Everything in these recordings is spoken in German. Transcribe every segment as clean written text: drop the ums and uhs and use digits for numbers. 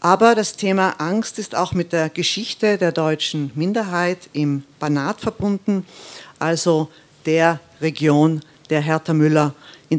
Aber das Thema Angst ist auch mit der Geschichte der deutschen Minderheit im Banat verbunden, also der Region, in der Hertha Müller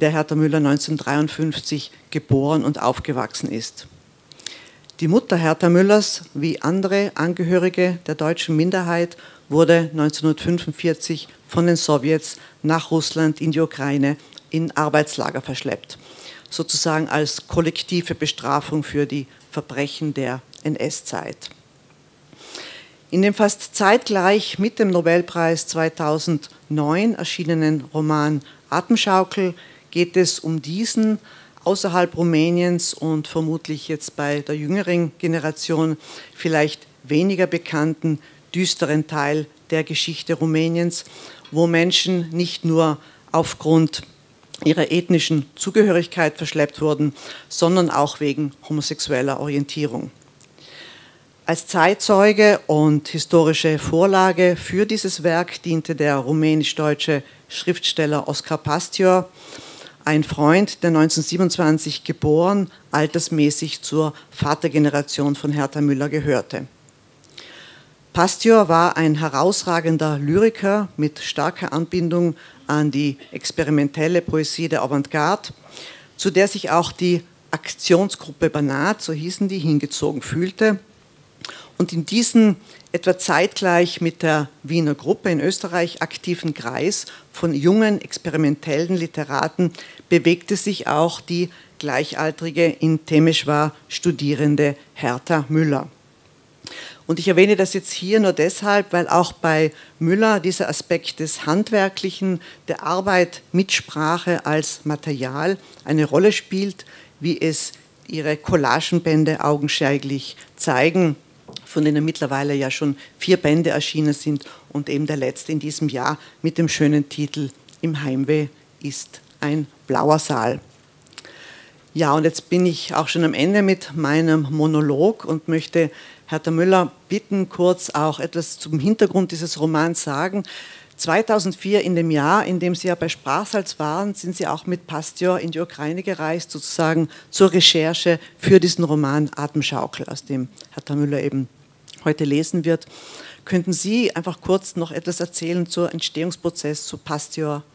1953 geboren und aufgewachsen ist. Die Mutter Hertha Müllers, wie andere Angehörige der deutschen Minderheit, wurde 1945 von den Sowjets nach Russland in die Ukraine in Arbeitslager verschleppt, sozusagen als kollektive Bestrafung für die Verbrechen der NS-Zeit. In dem fast zeitgleich mit dem Nobelpreis 2009 erschienenen Roman Atemschaukel geht es um diesen außerhalb Rumäniens und vermutlich jetzt bei der jüngeren Generation vielleicht weniger bekannten, düsteren Teil der Geschichte Rumäniens, wo Menschen nicht nur aufgrund ihrer ethnischen Zugehörigkeit verschleppt wurden, sondern auch wegen homosexueller Orientierung. Als Zeitzeuge und historische Vorlage für dieses Werk diente der rumänisch-deutsche Schriftsteller Oskar Pastior, ein Freund, der 1927 geboren, altersmäßig zur Vatergeneration von Hertha Müller gehörte. Pastior war ein herausragender Lyriker mit starker Anbindung an die experimentelle Poesie der Avantgarde, zu der sich auch die Aktionsgruppe Banat, so hießen die, hingezogen fühlte. Und in diesen etwa zeitgleich mit der Wiener Gruppe in Österreich aktiven Kreis von jungen experimentellen Literaten bewegte sich auch die gleichaltrige in Temeswar studierende Hertha Müller. Und ich erwähne das jetzt hier nur deshalb, weil auch bei Müller dieser Aspekt des Handwerklichen, der Arbeit mit Sprache als Material eine Rolle spielt, wie es ihre Collagenbände augenscheinlich zeigen, von denen mittlerweile ja schon 4 Bände erschienen sind und eben der letzte in diesem Jahr mit dem schönen Titel Im Heimweh ist ein blauer Saal. Ja, und jetzt bin ich auch schon am Ende mit meinem Monolog und möchte Hertha Müller bitten, kurz auch etwas zum Hintergrund dieses Romans sagen. 2004, in dem Jahr, in dem Sie ja bei Sprachsalz waren, sind Sie auch mit Pastior in die Ukraine gereist, sozusagen zur Recherche für diesen Roman Atemschaukel, aus dem Hertha Müller eben heute lesen wird. Könnten Sie einfach kurz noch etwas erzählen zum Entstehungsprozess zu Pastior?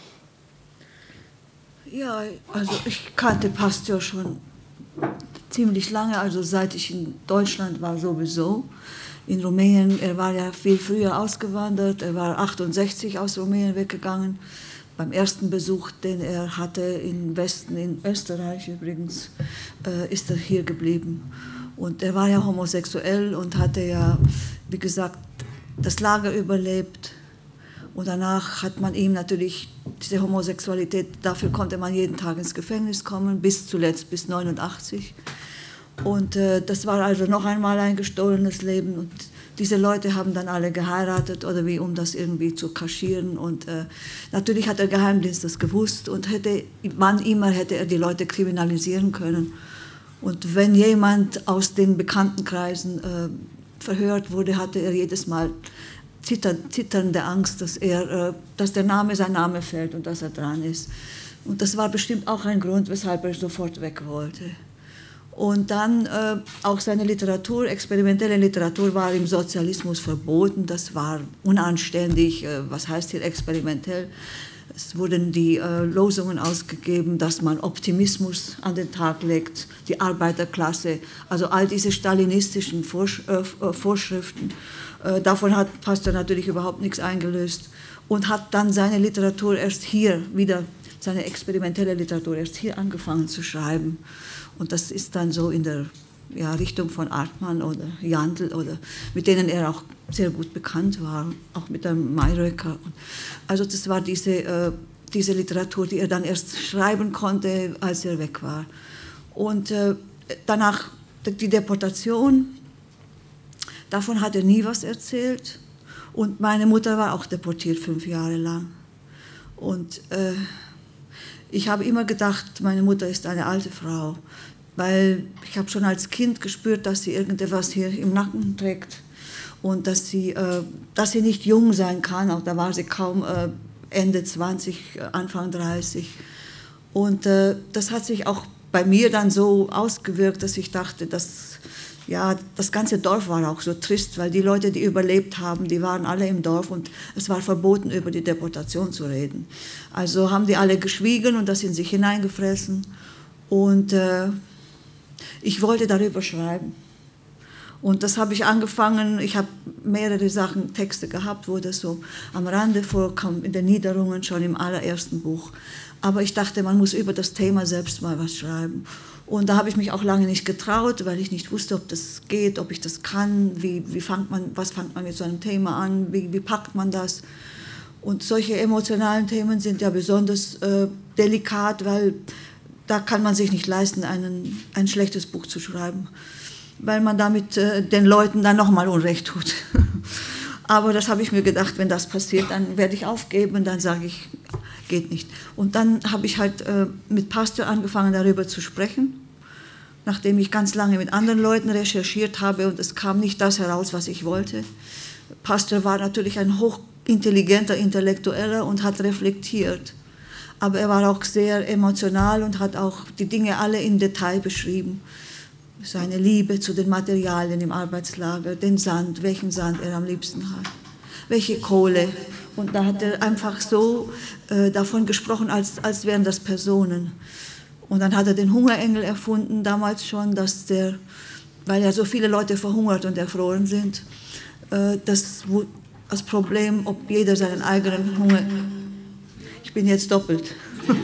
Ja, also ich kannte Pastior schon ziemlich lange, also seit ich in Deutschland war sowieso. In Rumänien, er war ja viel früher ausgewandert, er war 68 aus Rumänien weggegangen. Beim ersten Besuch, den er hatte im Westen, in Österreich übrigens, ist er hier geblieben. Und er war ja homosexuell und hatte ja, wie gesagt, das Lager überlebt. Und danach hat man ihm natürlich diese Homosexualität, dafür konnte man jeden Tag ins Gefängnis kommen, bis zuletzt bis 89. Und das war also noch einmal ein gestohlenes Leben. Und diese Leute haben dann alle geheiratet, oder wie, um das irgendwie zu kaschieren. Und natürlich hat der Geheimdienst das gewusst und wann immer hätte er die Leute kriminalisieren können. Und wenn jemand aus den Bekanntenkreisen verhört wurde, hatte er jedes Mal zitternde Angst, dass der Name sein Name fällt und dass er dran ist. Und das war bestimmt auch ein Grund, weshalb er sofort weg wollte. Und dann auch seine Literatur, experimentelle Literatur war im Sozialismus verboten, das war unanständig, was heißt hier experimentell? Es wurden die Losungen ausgegeben, dass man Optimismus an den Tag legt, die Arbeiterklasse, also all diese stalinistischen Vorschriften. Davon hat Pastior natürlich überhaupt nichts eingelöst und hat dann seine Literatur erst hier wieder, seine experimentelle Literatur erst hier angefangen zu schreiben. Und das ist dann so in der Richtung von Artmann oder Jandl, oder mit denen er auch sehr gut bekannt war, auch mit der Mayröcker. Also das war diese Literatur, die er dann erst schreiben konnte, als er weg war. Und danach die Deportation, davon hat er nie was erzählt. Und meine Mutter war auch deportiert 5 Jahre lang. Und ich habe immer gedacht, meine Mutter ist eine alte Frau, weil ich habe schon als Kind gespürt, dass sie irgendetwas hier im Nacken trägt und dass sie nicht jung sein kann. Auch da war sie kaum Ende 20, Anfang 30. Und das hat sich auch bei mir dann so ausgewirkt, dass ich dachte, dass ja, das ganze Dorf war auch so trist, weil die Leute, die überlebt haben, die waren alle im Dorf und es war verboten, über die Deportation zu reden. Also haben die alle geschwiegen und das in sich hineingefressen. Und ich wollte darüber schreiben. Und das habe ich angefangen, ich habe mehrere Sachen, Texte gehabt, wo das so am Rande vorkam, in den Niederungen, schon im allerersten Buch. Aber ich dachte, man muss über das Thema selbst mal was schreiben. Und da habe ich mich auch lange nicht getraut, weil ich nicht wusste, ob das geht, ob ich das kann, was fängt man mit so einem Thema an, wie packt man das. Und solche emotionalen Themen sind ja besonders delikat, weil da kann man sich nicht leisten, ein schlechtes Buch zu schreiben, weil man damit den Leuten dann nochmal Unrecht tut. Aber das habe ich mir gedacht, wenn das passiert, dann werde ich aufgeben und dann sage ich, geht nicht. Und dann habe ich halt mit Pastor angefangen, darüber zu sprechen, nachdem ich ganz lange mit anderen Leuten recherchiert habe und es kam nicht das heraus, was ich wollte. Pastor war natürlich ein hochintelligenter Intellektueller und hat reflektiert, aber er war auch sehr emotional und hat auch die Dinge alle im Detail beschrieben. Seine Liebe zu den Materialien im Arbeitslager, den Sand, welchen Sand er am liebsten hat, welche Kohle. Und da hat er einfach so davon gesprochen, als wären das Personen. Und dann hat er den Hungerengel erfunden, damals schon, dass weil ja so viele Leute verhungert und erfroren sind, das Problem, ob jeder seinen eigenen Hunger... Ich bin jetzt doppelt.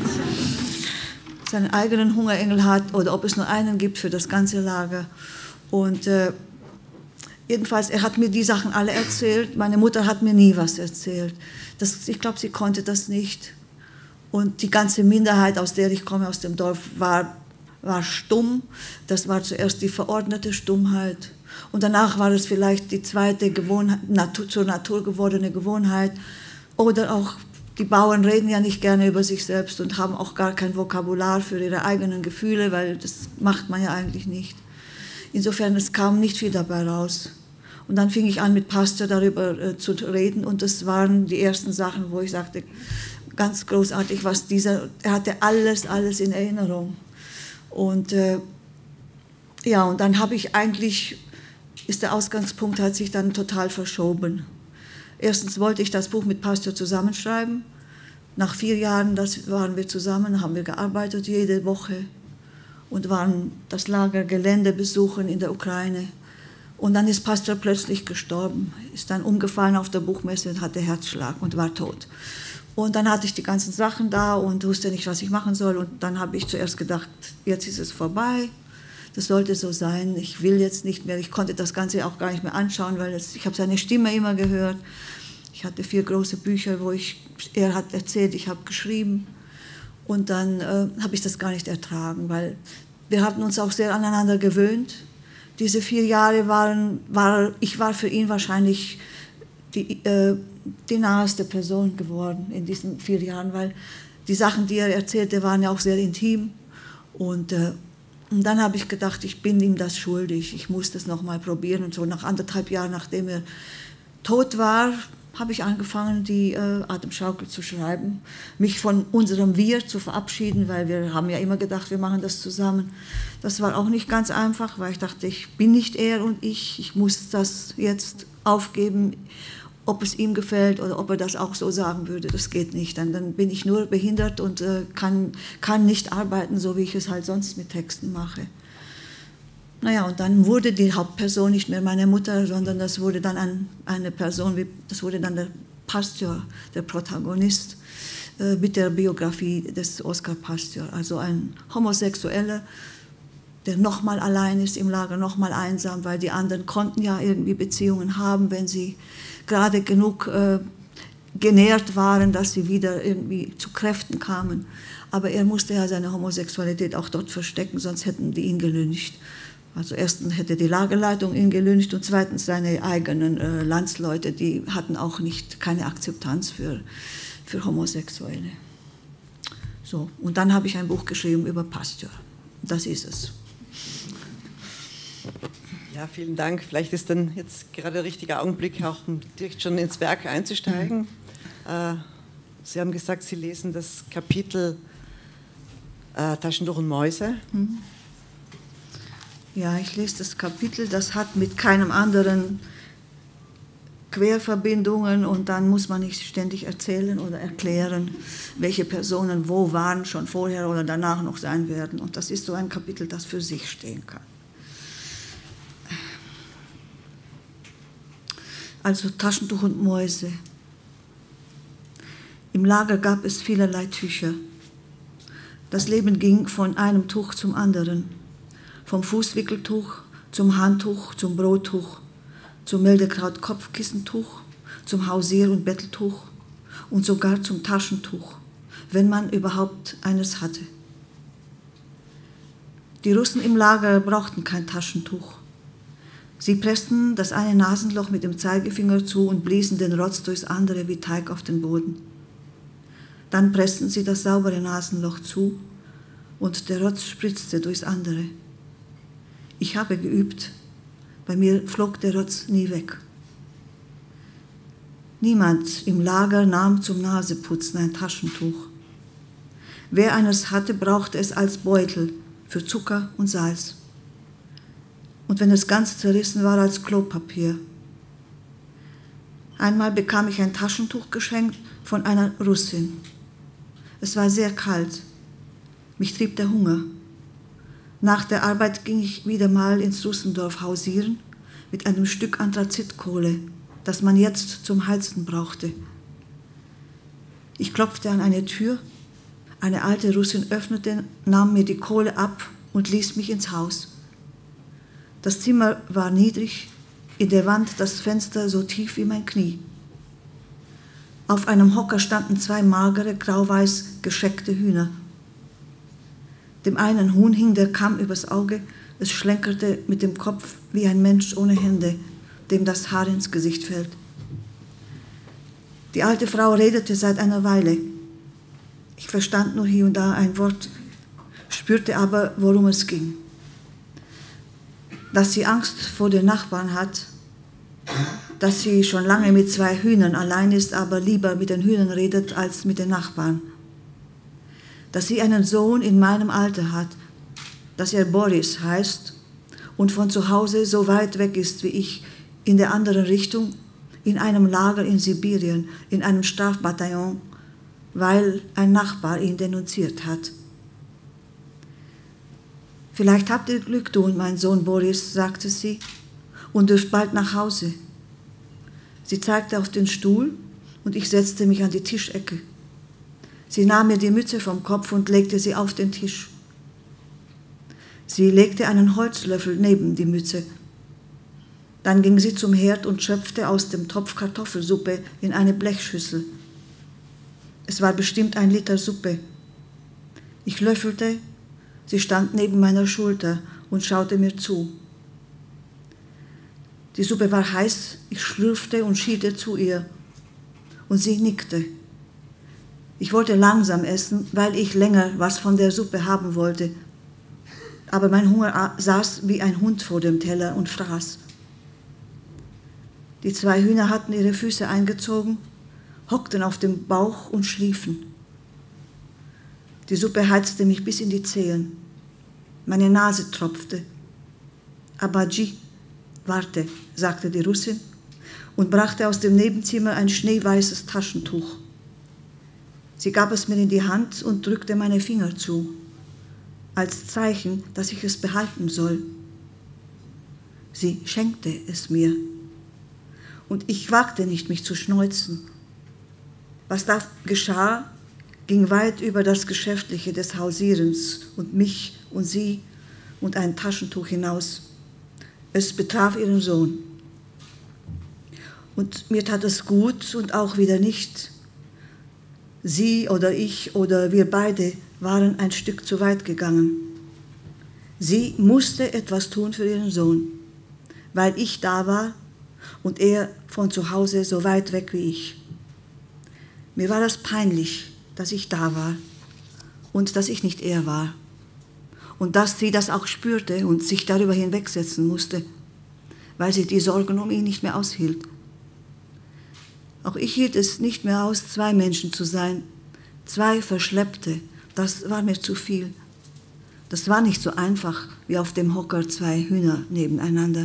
Seinen eigenen Hungerengel hat oder ob es nur einen gibt für das ganze Lager. Und jedenfalls, er hat mir die Sachen alle erzählt. Meine Mutter hat mir nie was erzählt. Ich glaube, sie konnte das nicht. Und die ganze Minderheit, aus der ich komme, aus dem Dorf, war stumm. Das war zuerst die verordnete Stummheit. Und danach war es vielleicht die zweite zur Natur gewordene Gewohnheit. Oder auch, die Bauern reden ja nicht gerne über sich selbst und haben auch gar kein Vokabular für ihre eigenen Gefühle, weil das macht man ja eigentlich nicht. Insofern, es kam nicht viel dabei raus. Und dann fing ich an, mit Pastor darüber zu reden und das waren die ersten Sachen, wo ich sagte, ganz großartig, er hatte alles in Erinnerung. Und ja, und dann ist der Ausgangspunkt, hat sich dann total verschoben. Erstens wollte ich das Buch mit Pastor zusammenschreiben. Nach 4 Jahren waren wir zusammen, haben wir gearbeitet jede Woche und waren das Lagergelände besuchen in der Ukraine. Und dann ist Pastor plötzlich gestorben, ist dann umgefallen auf der Buchmesse und hatte Herzschlag und war tot. Und dann hatte ich die ganzen Sachen da und wusste nicht, was ich machen soll. Und dann habe ich zuerst gedacht, jetzt ist es vorbei. Das sollte so sein. Ich will jetzt nicht mehr. Ich konnte das Ganze auch gar nicht mehr anschauen, weil ich habe seine Stimme immer gehört. Ich hatte 4 große Bücher, wo er hat erzählt, ich habe geschrieben. Und dann habe ich das gar nicht ertragen, weil wir hatten uns auch sehr aneinander gewöhnt. Diese 4 Jahre ich war für ihn wahrscheinlich die naheste Person geworden in diesen 4 Jahren, weil die Sachen, die er erzählte, waren ja auch sehr intim. Und dann habe ich gedacht, ich bin ihm das schuldig, ich muss das nochmal probieren. Und so nach 1,5 Jahren, nachdem er tot war, habe ich angefangen, die Atemschaukel zu schreiben, mich von unserem Wir zu verabschieden, weil wir haben ja immer gedacht, wir machen das zusammen. Das war auch nicht ganz einfach, weil ich dachte, ich bin nicht er und ich muss das jetzt aufgeben, ob es ihm gefällt oder ob er das auch so sagen würde, das geht nicht. Dann bin ich nur behindert und kann nicht arbeiten, so wie ich es halt sonst mit Texten mache. Naja, und dann wurde die Hauptperson nicht mehr meine Mutter, sondern das wurde dann eine Person, das wurde dann der Pastor, der Protagonist, mit der Biografie des Oskar Pastor. Also ein Homosexueller, der nochmal allein ist im Lager, nochmal einsam, weil die anderen konnten ja irgendwie Beziehungen haben, wenn sie gerade genug genährt waren, dass sie wieder irgendwie zu Kräften kamen. Aber er musste ja seine Homosexualität auch dort verstecken, sonst hätten die ihn gelyncht. Also erstens hätte die Lagerleitung ihn gelyncht und zweitens seine eigenen Landsleute, die hatten auch keine Akzeptanz für Homosexuelle. So, und dann habe ich ein Buch geschrieben über Pastor. Das ist es. Ja, vielen Dank. Vielleicht ist dann jetzt gerade der richtige Augenblick, auch um direkt schon ins Werk einzusteigen. Sie haben gesagt, Sie lesen das Kapitel Taschentuch und Mäuse. Ja, ich lese das Kapitel, das hat mit keinem anderen Querverbindungen und dann muss man nicht ständig erzählen oder erklären, welche Personen wo waren, schon vorher oder danach noch sein werden. Und das ist so ein Kapitel, das für sich stehen kann. Also Taschentuch und Mäuse. Im Lager gab es vielerlei Tücher. Das Leben ging von einem Tuch zum anderen, vom Fußwickeltuch zum Handtuch, zum Brottuch, zum Mildekraut-Kopfkissentuch, zum Hausier- und Betteltuch und sogar zum Taschentuch, wenn man überhaupt eines hatte. Die Russen im Lager brauchten kein Taschentuch. Sie pressten das eine Nasenloch mit dem Zeigefinger zu und bliesen den Rotz durchs andere wie Teig auf den Boden. Dann pressten sie das saubere Nasenloch zu und der Rotz spritzte durchs andere. Ich habe geübt, bei mir flog der Rotz nie weg. Niemand im Lager nahm zum Naseputzen ein Taschentuch. Wer eines hatte, brauchte es als Beutel für Zucker und Salz. Und wenn es ganz zerrissen war, als Klopapier. Einmal bekam ich ein Taschentuch geschenkt von einer Russin. Es war sehr kalt. Mich trieb der Hunger. Nach der Arbeit ging ich wieder mal ins Russendorf hausieren mit einem Stück Anthrazitkohle, das man jetzt zum Heizen brauchte. Ich klopfte an eine Tür. Eine alte Russin öffnete, nahm mir die Kohle ab und ließ mich ins Haus. Das Zimmer war niedrig, in der Wand das Fenster so tief wie mein Knie. Auf einem Hocker standen 2 magere, grauweiß gescheckte Hühner. Dem einen Huhn hing der Kamm übers Auge, es schlenkerte mit dem Kopf wie ein Mensch ohne Hände, dem das Haar ins Gesicht fällt. Die alte Frau redete seit einer Weile. Ich verstand nur hier und da ein Wort, spürte aber, worum es ging. Dass sie Angst vor den Nachbarn hat, dass sie schon lange mit 2 Hühnern allein ist, aber lieber mit den Hühnern redet als mit den Nachbarn. Dass sie einen Sohn in meinem Alter hat, dass er Boris heißt und von zu Hause so weit weg ist wie ich, in der anderen Richtung, in einem Lager in Sibirien, in einem Strafbataillon, weil ein Nachbar ihn denunziert hat. Vielleicht habt ihr Glück, du und mein Sohn Boris, sagte sie, und dürft bald nach Hause. Sie zeigte auf den Stuhl und ich setzte mich an die Tischecke. Sie nahm mir die Mütze vom Kopf und legte sie auf den Tisch. Sie legte einen Holzlöffel neben die Mütze. Dann ging sie zum Herd und schöpfte aus dem Topf Kartoffelsuppe in eine Blechschüssel. Es war bestimmt 1 Liter Suppe. Ich löffelte, sie stand neben meiner Schulter und schaute mir zu. Die Suppe war heiß, ich schlürfte und schielte zu ihr. Und sie nickte. Ich wollte langsam essen, weil ich länger was von der Suppe haben wollte. Aber mein Hunger saß wie ein Hund vor dem Teller und fraß. Die 2 Hühner hatten ihre Füße eingezogen, hockten auf dem Bauch und schliefen. Die Suppe heizte mich bis in die Zehen. Meine Nase tropfte. Abaji, warte, sagte die Russin und brachte aus dem Nebenzimmer ein schneeweißes Taschentuch. Sie gab es mir in die Hand und drückte meine Finger zu, als Zeichen, dass ich es behalten soll. Sie schenkte es mir. Und ich wagte nicht, mich zu schneuzen. Was da geschah, ging weit über das Geschäftliche des Hausierens und mich und sie und ein Taschentuch hinaus. Es betraf ihren Sohn. Und mir tat es gut und auch wieder nicht. Sie oder ich oder wir beide waren ein Stück zu weit gegangen. Sie musste etwas tun für ihren Sohn, weil ich da war und er von zu Hause so weit weg wie ich. Mir war das peinlich, dass ich da war und dass ich nicht er war. Und dass sie das auch spürte und sich darüber hinwegsetzen musste, weil sie die Sorgen um ihn nicht mehr aushielt. Auch ich hielt es nicht mehr aus, 2 Menschen zu sein, 2 Verschleppte, das war mir zu viel. Das war nicht so einfach wie auf dem Hocker 2 Hühner nebeneinander.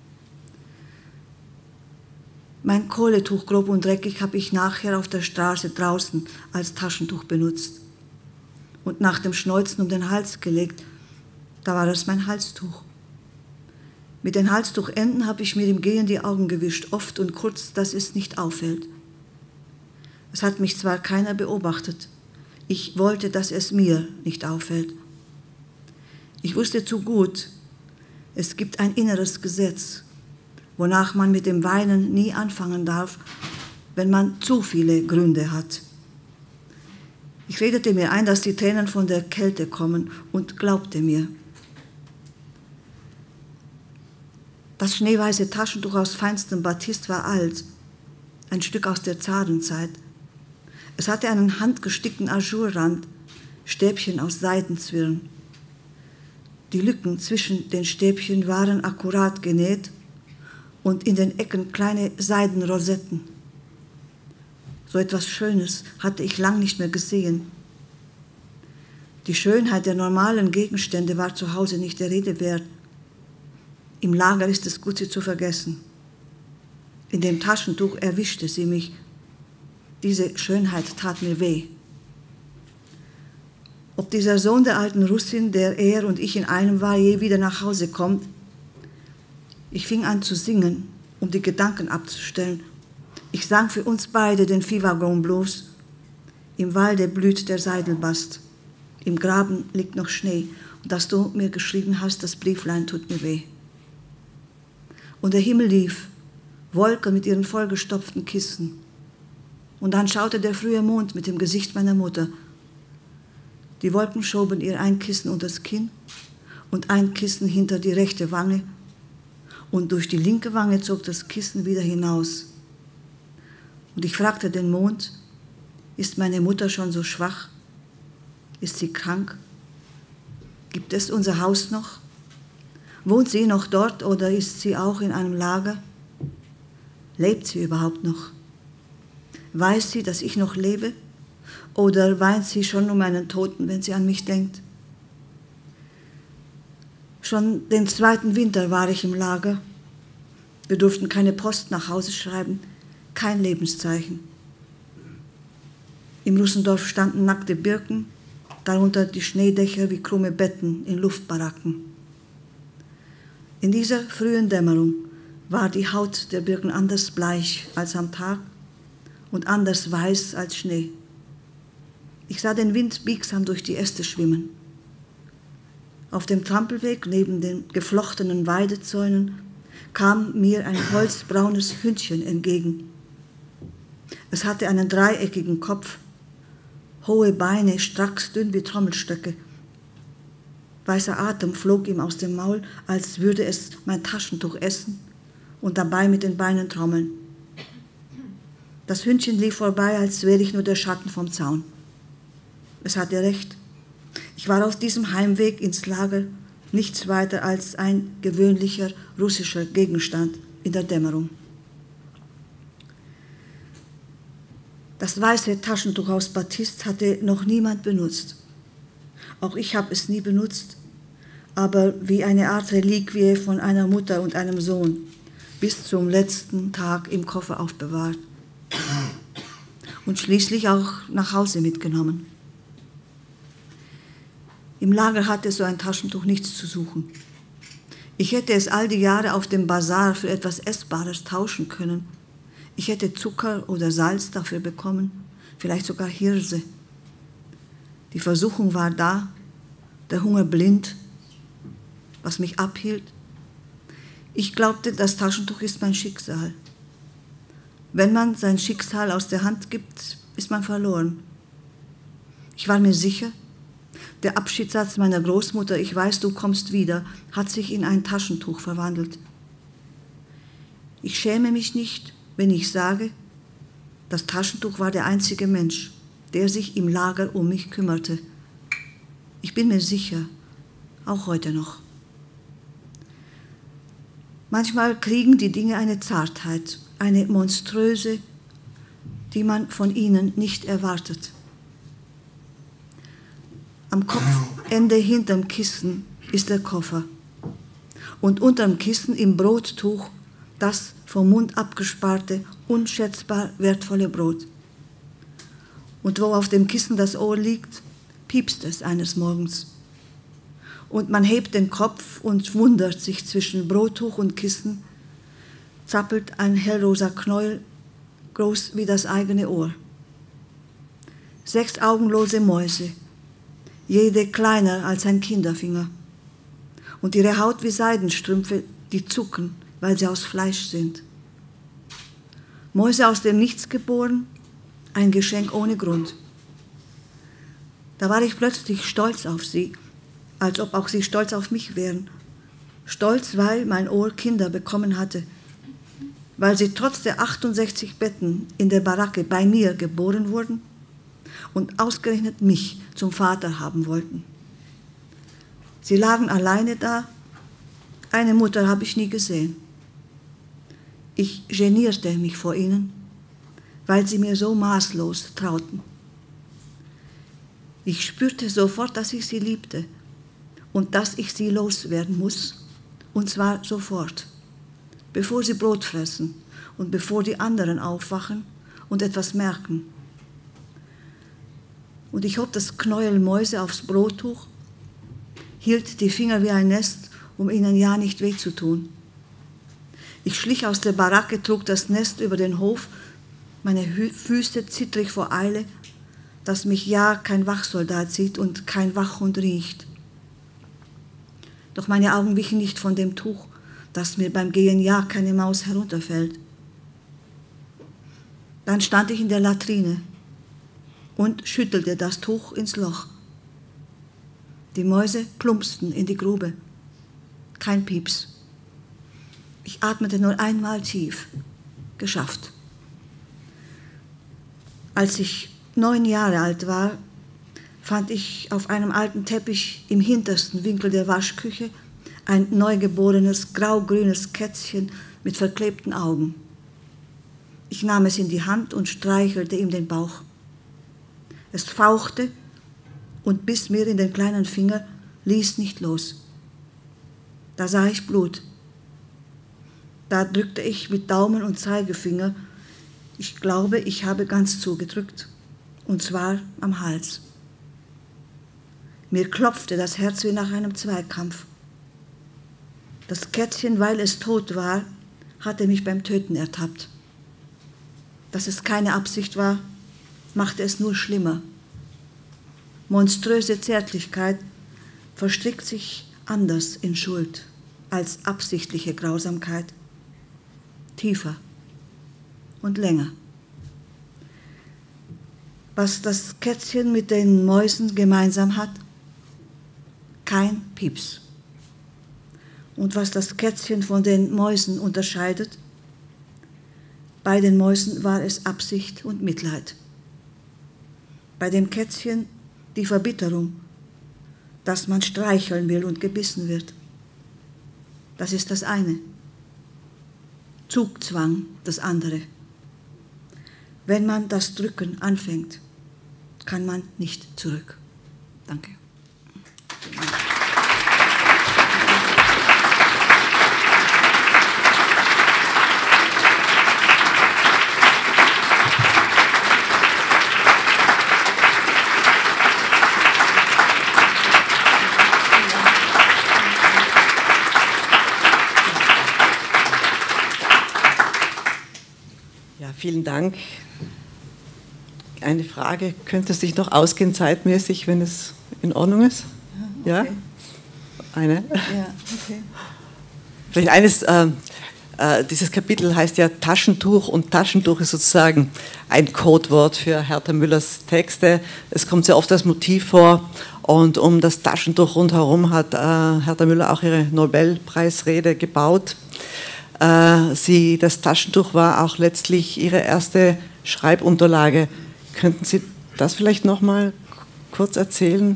Mein Kohletuch, grob und dreckig, habe ich nachher auf der Straße draußen als Taschentuch benutzt und nach dem Schneuzen um den Hals gelegt. Da war das mein Halstuch. Mit den Halstuchenden habe ich mir im Gehen die Augen gewischt, oft und kurz, dass es nicht auffällt. Es hat mich zwar keiner beobachtet, ich wollte, dass es mir nicht auffällt. Ich wusste zu gut, es gibt ein inneres Gesetz, wonach man mit dem Weinen nie anfangen darf, wenn man zu viele Gründe hat. Ich redete mir ein, dass die Tränen von der Kälte kommen und glaubte mir. Das schneeweiße Taschentuch aus feinstem Batist war alt, ein Stück aus der Zarenzeit. Es hatte einen handgestickten Ajourrand, Stäbchen aus Seidenzwirn. Die Lücken zwischen den Stäbchen waren akkurat genäht und in den Ecken kleine Seidenrosetten. So etwas Schönes hatte ich lang nicht mehr gesehen. Die Schönheit der normalen Gegenstände war zu Hause nicht der Rede wert. Im Lager ist es gut, sie zu vergessen. In dem Taschentuch erwischte sie mich. Diese Schönheit tat mir weh. Ob dieser Sohn der alten Russin, der er und ich in einem war, je wieder nach Hause kommt? Ich fing an zu singen, um die Gedanken abzustellen. Ich sang für uns beide den Viehwaggon Blues. Im Walde blüht der Seidelbast. Im Graben liegt noch Schnee. Und dass du mir geschrieben hast, das Brieflein tut mir weh. Und der Himmel lief, Wolken mit ihren vollgestopften Kissen. Und dann schaute der frühe Mond mit dem Gesicht meiner Mutter. Die Wolken schoben ihr ein Kissen unter das Kinn und ein Kissen hinter die rechte Wange. Und durch die linke Wange zog das Kissen wieder hinaus. Und ich fragte den Mond, ist meine Mutter schon so schwach? Ist sie krank? Gibt es unser Haus noch? Wohnt sie noch dort oder ist sie auch in einem Lager? Lebt sie überhaupt noch? Weiß sie, dass ich noch lebe? Oder weint sie schon um meinen Toten, wenn sie an mich denkt? Schon den 2. Winter war ich im Lager. Wir durften keine Post nach Hause schreiben, kein Lebenszeichen. Im Russendorf standen nackte Birken, darunter die Schneedächer wie krumme Betten in Luftbaracken. In dieser frühen Dämmerung war die Haut der Birken anders bleich als am Tag und anders weiß als Schnee. Ich sah den Wind biegsam durch die Äste schwimmen. Auf dem Trampelweg neben den geflochtenen Weidezäunen kam mir ein holzbraunes Hündchen entgegen. Es hatte einen dreieckigen Kopf, hohe Beine, stracks dünn wie Trommelstöcke. Weißer Atem flog ihm aus dem Maul, als würde es mein Taschentuch essen und dabei mit den Beinen trommeln. Das Hündchen lief vorbei, als wäre ich nur der Schatten vom Zaun. Es hatte recht. Ich war auf diesem Heimweg ins Lager nichts weiter als ein gewöhnlicher russischer Gegenstand in der Dämmerung. Das weiße Taschentuch aus Batist hatte noch niemand benutzt. Auch ich habe es nie benutzt, aber wie eine Art Reliquie von einer Mutter und einem Sohn bis zum letzten Tag im Koffer aufbewahrt und schließlich auch nach Hause mitgenommen. Im Lager hatte so ein Taschentuch nichts zu suchen. Ich hätte es all die Jahre auf dem Basar für etwas Essbares tauschen können. Ich hätte Zucker oder Salz dafür bekommen, vielleicht sogar Hirse. Die Versuchung war da, der Hunger blind, was mich abhielt. Ich glaubte, das Taschentuch ist mein Schicksal. Wenn man sein Schicksal aus der Hand gibt, ist man verloren. Ich war mir sicher, der Abschiedssatz meiner Großmutter, ich weiß, du kommst wieder, hat sich in ein Taschentuch verwandelt. Ich schäme mich nicht, wenn ich sage, das Taschentuch war der einzige Mensch, der sich im Lager um mich kümmerte. Ich bin mir sicher, auch heute noch. Manchmal kriegen die Dinge eine Zartheit, eine monströse, die man von ihnen nicht erwartet. Am Kopf Ende hinterm Kissen ist der Koffer. Und unterm Kissen im Brottuch das vom Mund abgesparte, unschätzbar wertvolle Brot. Und wo auf dem Kissen das Ohr liegt, piepst es eines Morgens. Und man hebt den Kopf und wundert sich, zwischen Brottuch und Kissen zappelt ein hellrosa Knäuel, groß wie das eigene Ohr. 6 augenlose Mäuse, jede kleiner als ein Kinderfinger. Und ihre Haut wie Seidenstrümpfe, die zucken, weil sie aus Fleisch sind. Mäuse aus dem Nichts geboren, ein Geschenk ohne Grund. Da war ich plötzlich stolz auf sie, als ob auch sie stolz auf mich wären. Stolz, weil mein Ohr Kinder bekommen hatte, weil sie trotz der 68 Betten in der Baracke bei mir geboren wurden und ausgerechnet mich zum Vater haben wollten. Sie lagen alleine da, eine Mutter habe ich nie gesehen. Ich genierte mich vor ihnen, weil sie mir so maßlos trauten. Ich spürte sofort, dass ich sie liebte und dass ich sie loswerden muss, und zwar sofort, bevor sie Brot fressen und bevor die anderen aufwachen und etwas merken. Und ich hob das Knäuel Mäuse aufs Brottuch, hielt die Finger wie ein Nest, um ihnen ja nicht weh zu tun. Ich schlich aus der Baracke, trug das Nest über den Hof, meine Füße zittrig vor Eile, dass mich ja kein Wachsoldat sieht und kein Wachhund riecht. Doch meine Augen wichen nicht von dem Tuch, dass mir beim Gehen ja keine Maus herunterfällt. Dann stand ich in der Latrine und schüttelte das Tuch ins Loch. Die Mäuse plumpsten in die Grube. Kein Pieps. Ich atmete nur einmal tief. Geschafft. Als ich 9 Jahre alt war, fand ich auf einem alten Teppich im hintersten Winkel der Waschküche ein neugeborenes, graugrünes Kätzchen mit verklebten Augen. Ich nahm es in die Hand und streichelte ihm den Bauch. Es fauchte und biss mir in den kleinen Finger, ließ nicht los. Da sah ich Blut. Da drückte ich mit Daumen und Zeigefinger. Ich glaube, ich habe ganz zugedrückt, und zwar am Hals. Mir klopfte das Herz wie nach einem Zweikampf. Das Kätzchen, weil es tot war, hatte mich beim Töten ertappt. Dass es keine Absicht war, machte es nur schlimmer. Monströse Zärtlichkeit verstrickt sich anders in Schuld als absichtliche Grausamkeit. Tiefer und länger. Was das Kätzchen mit den Mäusen gemeinsam hat? Kein Pieps. Und was das Kätzchen von den Mäusen unterscheidet? Bei den Mäusen war es Absicht und Mitleid. Bei dem Kätzchen die Verbitterung, dass man streicheln will und gebissen wird. Das ist das eine. Zugzwang, das andere. Wenn man das Drücken anfängt, kann man nicht zurück. Danke. Vielen Dank. Eine Frage, könnte es sich noch ausgehen zeitmäßig, wenn es in Ordnung ist? Ja? Okay. Ja? Eine? Ja, okay. Vielleicht eines, dieses Kapitel heißt ja Taschentuch, und Taschentuch ist sozusagen ein Codewort für Hertha Müllers Texte. Es kommt sehr oft als Motiv vor, und um das Taschentuch rundherum hat Hertha Müller auch ihre Nobelpreisrede gebaut. Das Taschentuch war auch letztlich ihre erste Schreibunterlage. Könnten Sie das vielleicht noch mal kurz erzählen?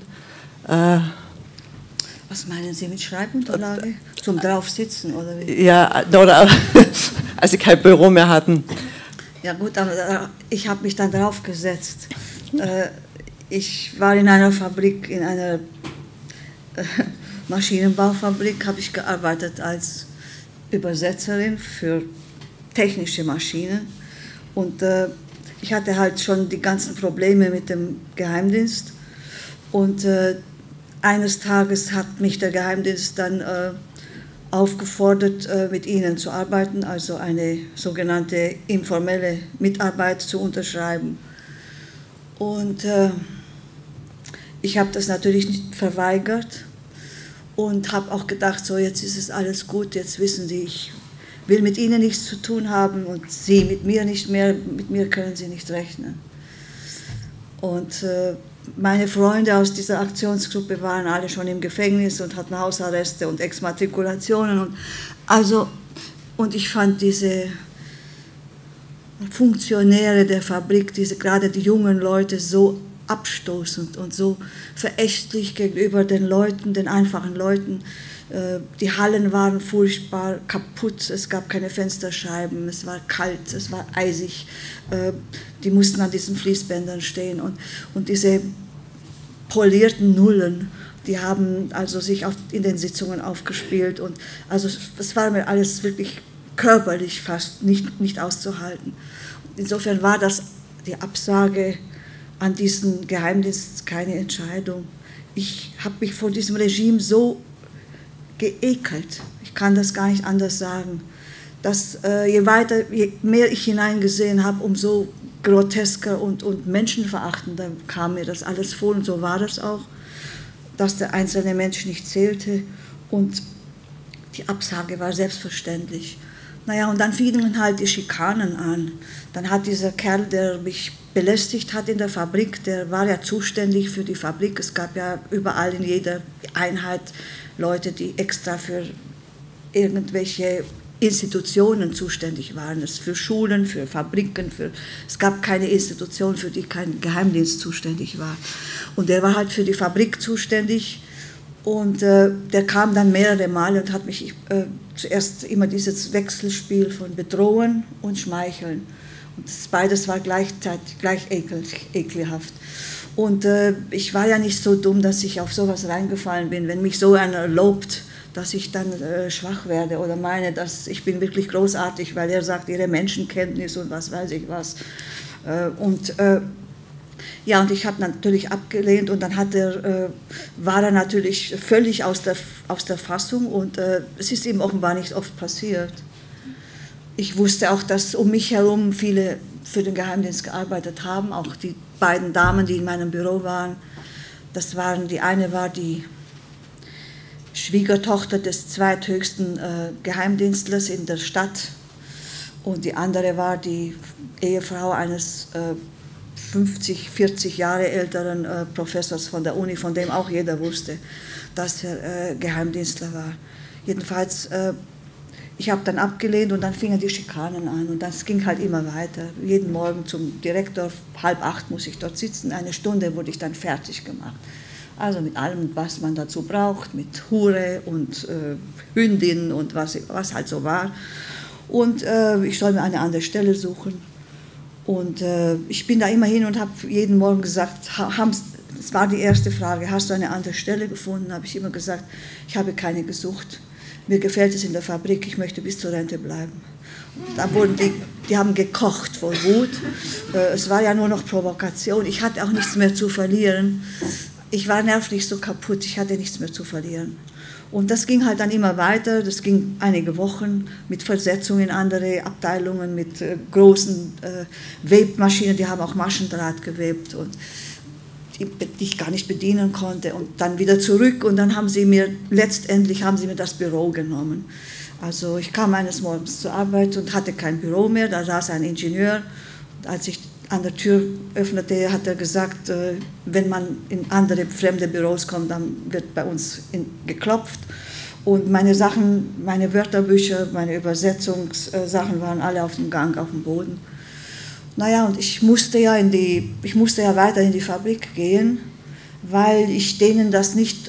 Was meinen Sie mit Schreibunterlage? Zum Draufsitzen oder wie? Ja, oder als Sie kein Büro mehr hatten. Ja gut, aber ich habe mich dann draufgesetzt. Ich war in einer Fabrik, in einer Maschinenbaufabrik habe ich gearbeitet als Übersetzerin für technische Maschinen. Und ich hatte halt schon die ganzen Probleme mit dem Geheimdienst. Und eines Tages hat mich der Geheimdienst dann aufgefordert, mit ihnen zu arbeiten, also eine sogenannte informelle Mitarbeit zu unterschreiben. Und ich habe das natürlich nicht verweigert und habe auch gedacht, so jetzt ist es alles gut, jetzt wissen Sie, ich will mit Ihnen nichts zu tun haben und Sie mit mir nicht mehr, mit mir können Sie nicht rechnen. Und meine Freunde aus dieser Aktionsgruppe waren alle schon im Gefängnis und hatten Hausarreste und Exmatrikulationen. Und ich fand diese Funktionäre der Fabrik, gerade die jungen Leute, so abstoßend und so verächtlich gegenüber den Leuten, den einfachen Leuten. Die Hallen waren furchtbar kaputt, es gab keine Fensterscheiben, es war kalt, es war eisig, die mussten an diesen Fließbändern stehen und diese polierten Nullen, die haben also sich in den Sitzungen aufgespielt und also es war mir alles wirklich körperlich fast nicht auszuhalten. Insofern war das die Absage an diesen Geheimdienst keine Entscheidung. Ich habe mich von diesem Regime so geekelt, ich kann das gar nicht anders sagen, dass je mehr ich hineingesehen habe, umso grotesker und menschenverachtender kam mir das alles vor und so war das auch, dass der einzelne Mensch nicht zählte und die Absage war selbstverständlich. Naja, und dann fingen halt die Schikanen an. Dann hat dieser Kerl, der mich belästigt hat in der Fabrik, der war ja zuständig für die Fabrik. Es gab ja überall in jeder Einheit Leute, die extra für irgendwelche Institutionen zuständig waren. Das für Schulen, für Fabriken, es gab keine Institution, für die kein Geheimdienst zuständig war. Und der war halt für die Fabrik zuständig. Und der kam dann mehrere Male und hat mich zuerst immer dieses Wechselspiel von Bedrohen und Schmeicheln. Und beides war gleichzeitig gleich ekelhaft. Und ich war ja nicht so dumm, dass ich auf sowas reingefallen bin. Wenn mich so einer lobt, dass ich dann schwach werde oder meine, dass ich bin wirklich großartig, weil er sagt, ihre Menschenkenntnis und was weiß ich was. Ja, und ich habe natürlich abgelehnt und dann war er natürlich völlig aus der Fassung und es ist ihm offenbar nicht oft passiert. Ich wusste auch, dass um mich herum viele für den Geheimdienst gearbeitet haben, auch die beiden Damen, die in meinem Büro waren. Die eine war die Schwiegertochter des zweithöchsten Geheimdienstlers in der Stadt und die andere war die Ehefrau eines 50, 40 Jahre älteren Professors von der Uni, von dem auch jeder wusste, dass er Geheimdienstler war. Jedenfalls, ich habe dann abgelehnt und dann fingen die Schikanen an und das ging halt immer weiter. Jeden Morgen zum Direktor, 7:30 muss ich dort sitzen, eine Stunde wurde ich dann fertig gemacht. Also mit allem, was man dazu braucht, mit Hure und Hündin und was halt so war. Und ich soll mir eine andere Stelle suchen. Und ich bin da immer hin und habe jeden Morgen gesagt, das war die erste Frage, hast du eine andere Stelle gefunden? Habe ich immer gesagt, ich habe keine gesucht. Mir gefällt es in der Fabrik, ich möchte bis zur Rente bleiben. Und da wurden die haben gekocht vor Wut. Es war ja nur noch Provokation. Ich hatte auch nichts mehr zu verlieren. Ich war nervlich so kaputt, ich hatte nichts mehr zu verlieren. Und das ging halt dann immer weiter, das ging einige Wochen mit Versetzungen in andere Abteilungen, mit großen Webmaschinen, die haben auch Maschendraht gewebt und die ich gar nicht bedienen konnte und dann wieder zurück und dann letztendlich haben sie mir das Büro genommen. Also ich kam eines Morgens zur Arbeit und hatte kein Büro mehr, da saß ein Ingenieur und als ich an der Tür öffnete, hat er gesagt, wenn man in andere fremde Büros kommt, dann wird bei uns geklopft. Und meine Sachen, meine Wörterbücher, meine Übersetzungssachen waren alle auf dem Gang, auf dem Boden. Naja, und ich musste ja weiter in die Fabrik gehen, weil ich denen das nicht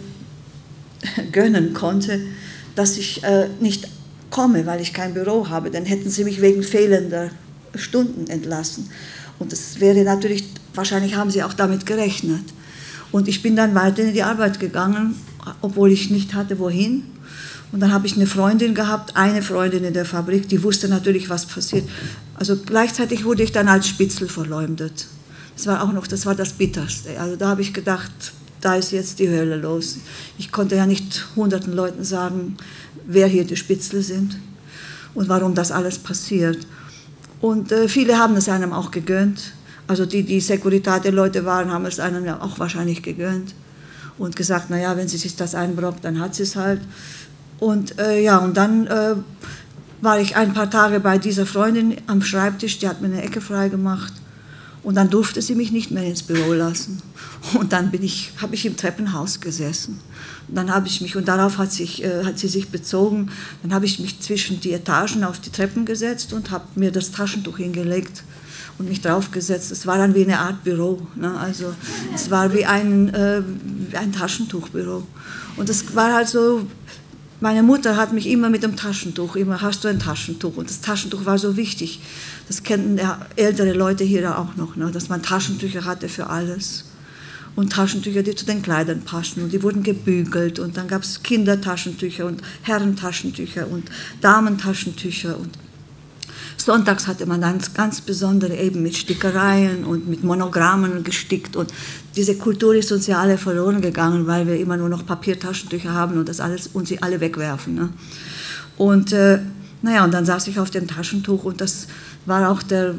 gönnen konnte, dass ich nicht komme, weil ich kein Büro habe. Dann hätten sie mich wegen fehlender Stunden entlassen. Und das wäre natürlich, wahrscheinlich haben sie auch damit gerechnet. Und ich bin dann weiter in die Arbeit gegangen, obwohl ich nicht hatte, wohin. Und dann habe ich eine Freundin gehabt, eine Freundin in der Fabrik, die wusste natürlich, was passiert. Also gleichzeitig wurde ich dann als Spitzel verleumdet. Das war das Bitterste. Also da habe ich gedacht, da ist jetzt die Hölle los. Ich konnte ja nicht hunderten Leuten sagen, wer hier die Spitzel sind und warum das alles passiert. Und viele haben es einem auch gegönnt. Also die Securitate-Leute waren, haben es einem ja auch wahrscheinlich gegönnt und gesagt, naja, wenn sie sich das einbrockt, dann hat sie es halt. Und und dann war ich ein paar Tage bei dieser Freundin am Schreibtisch, die hat mir eine Ecke frei gemacht. Und dann durfte sie mich nicht mehr ins Büro lassen. Und dann habe ich im Treppenhaus gesessen. Und dann habe ich mich, und darauf hat sie sich bezogen, dann habe ich mich zwischen die Etagen auf die Treppen gesetzt und habe mir das Taschentuch hingelegt und mich draufgesetzt. Es war dann wie eine Art Büro. Ne? Also es war wie ein Taschentuchbüro. Und es war halt so, meine Mutter hat mich immer mit dem Taschentuch, immer, hast du ein Taschentuch? Und das Taschentuch war so wichtig. Das kennen ja ältere Leute hier auch noch, ne? Dass man Taschentücher hatte für alles. Und Taschentücher, die zu den Kleidern passen. Und die wurden gebügelt. Und dann gab es Kindertaschentücher und Herrentaschentücher und Damentaschentücher. Und sonntags hatte man dann ganz besondere eben mit Stickereien und mit Monogrammen gestickt. Und diese Kultur ist uns ja alle verloren gegangen, weil wir immer nur noch Papiertaschentücher haben und das alles und sie alle wegwerfen. Ne? Und und dann saß ich auf dem Taschentuch und das war auch der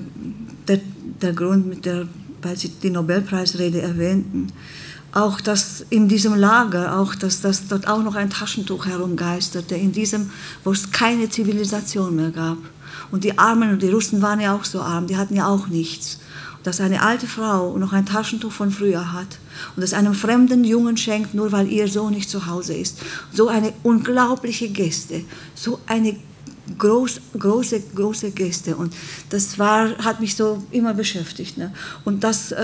Grund, weil Sie die Nobelpreisrede erwähnten, auch dass in diesem Lager, auch dass dort auch noch ein Taschentuch herumgeisterte, wo es keine Zivilisation mehr gab. Und die Armen, und die Russen waren ja auch so arm, die hatten ja auch nichts. Und dass eine alte Frau noch ein Taschentuch von früher hat und es einem fremden Jungen schenkt, nur weil ihr Sohn nicht zu Hause ist. So eine unglaubliche Geste, so eine große Geste. Und das hat mich so immer beschäftigt. Ne? Und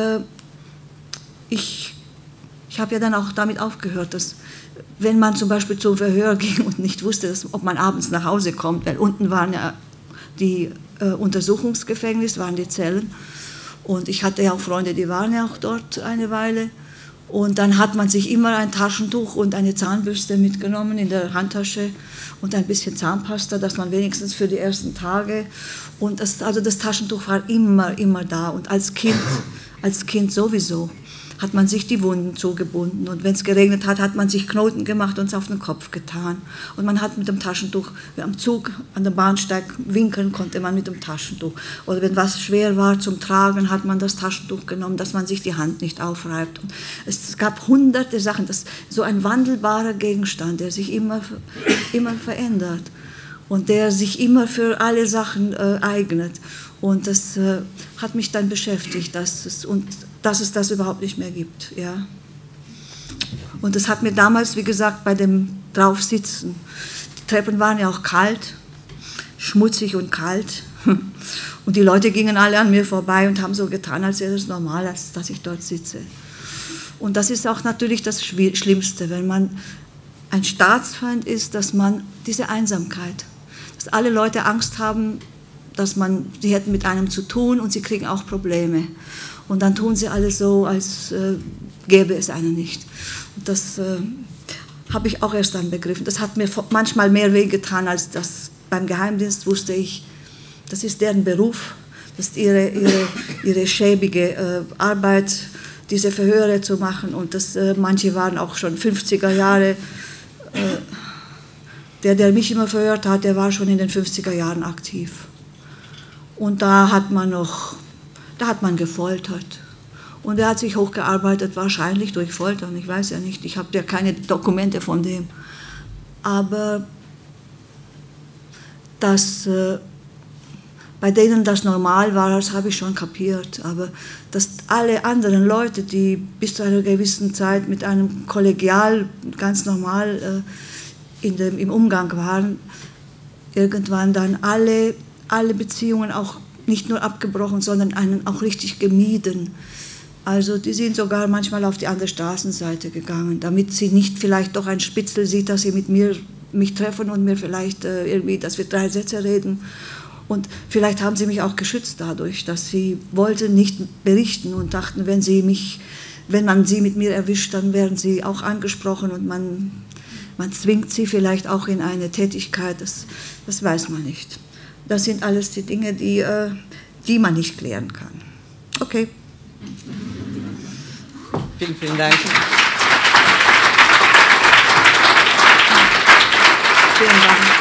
ich habe ja dann auch damit aufgehört, dass wenn man zum Beispiel zum Verhör ging und nicht wusste, ob man abends nach Hause kommt, weil unten waren ja die Untersuchungsgefängnis, waren die Zellen. Und ich hatte ja auch Freunde, die waren ja auch dort eine Weile. Und dann hat man sich immer ein Taschentuch und eine Zahnbürste mitgenommen in der Handtasche und ein bisschen Zahnpasta, dass man wenigstens für die ersten Tage. Und das Taschentuch war immer da. Und als Kind sowieso hat man sich die Wunden zugebunden. Und wenn es geregnet hat, hat man sich Knoten gemacht und es auf den Kopf getan. Und man hat mit dem Taschentuch, am Zug, an dem Bahnsteig winkeln konnte man mit dem Taschentuch. Oder wenn was schwer war zum Tragen, hat man das Taschentuch genommen, dass man sich die Hand nicht aufreibt. Und es gab hunderte Sachen, so ein wandelbarer Gegenstand, der sich immer verändert und der sich immer für alle Sachen eignet. Und das hat mich dann beschäftigt, dass es das überhaupt nicht mehr gibt. Ja. Und das hat mir damals, wie gesagt, bei dem Draufsitzen, die Treppen waren ja auch kalt, schmutzig und kalt. Und die Leute gingen alle an mir vorbei und haben so getan, als wäre es normal, dass ich dort sitze. Und das ist auch natürlich das Schlimmste, wenn man ein Staatsfeind ist, dass man diese Einsamkeit, dass alle Leute Angst haben, sie hätten mit einem zu tun und sie kriegen auch Probleme. Und dann tun sie alles so, als gäbe es einen nicht. Und das habe ich auch erst dann begriffen. Das hat mir manchmal mehr wehgetan, als das beim Geheimdienst wusste ich, das ist deren Beruf, das ist ihre schäbige Arbeit, diese Verhöre zu machen. Und manche waren auch schon 50er Jahre. Der mich immer verhört hat, der war schon in den 50er Jahren aktiv. Und da hat man gefoltert. Und er hat sich hochgearbeitet, wahrscheinlich durch Foltern, ich weiß ja nicht, ich habe ja keine Dokumente von dem. Aber dass bei denen das normal war, das habe ich schon kapiert. Aber dass alle anderen Leute, die bis zu einer gewissen Zeit mit einem kollegial, ganz normal im Umgang waren, irgendwann dann alle Beziehungen auch nicht nur abgebrochen, sondern einen auch richtig gemieden. Also die sind sogar manchmal auf die andere Straßenseite gegangen, damit sie nicht vielleicht doch ein Spitzel sieht, dass sie mich treffen und mir vielleicht irgendwie, dass wir 3 Sätze reden. Und vielleicht haben sie mich auch geschützt dadurch, dass sie wollten nicht berichten und dachten, wenn sie wenn man sie mit mir erwischt, dann werden sie auch angesprochen und man zwingt sie vielleicht auch in eine Tätigkeit, das weiß man nicht. Das sind alles die Dinge, die man nicht klären kann. Okay. Vielen, vielen Dank. Vielen Dank.